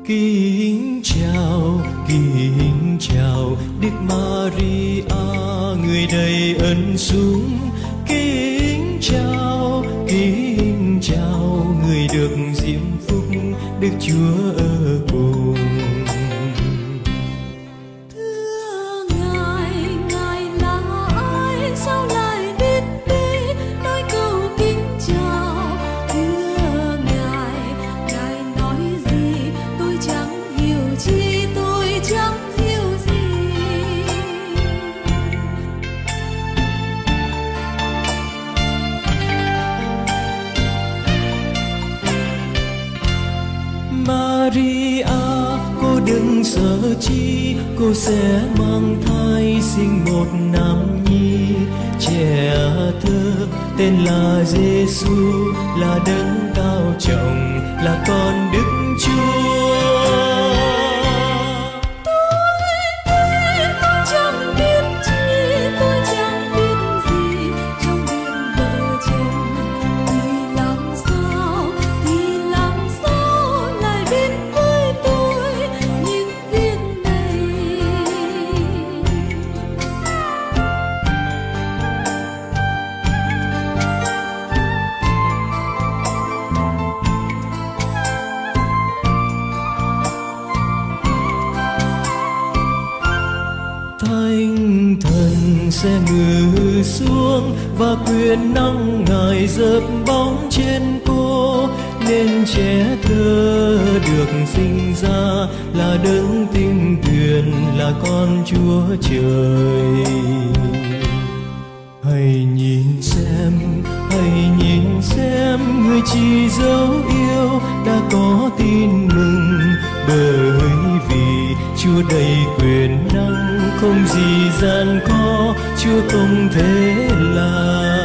Kính chào Đức Maria, người đầy ân sủng. Kính chào người được diễm phúc, Đức Chúa ở cùng. Thưa Ngài là ai, sao lại biết đi nói câu kính chào? Thưa Ngài nói gì tôi chẳng hiểu chi, tôi chẳng hiểu gì. Maria, cô đừng sợ chi, cô sẽ mang thai sinh một nam nhi. Trẻ thơ tên là Giêsu, là đấng cao trọng, là con Đức Chúa. Tôi chẳng biết chi, tôi chẳng biết gì trong việc vợ chồng. Thì làm sao lại biết với tôi những việc này? Thánh thần sẽ ngự xuống và quyền năng Ngài dợp bóng trên cô, nên trẻ thơ được sinh ra là đấng tinh tuyền, là con Chúa Trời. Hãy nhìn xem người chị dấu yêu đã có tin mừng, bởi vì Chúa đầy quyền năng, không gì gian khó Chúa không thể làm.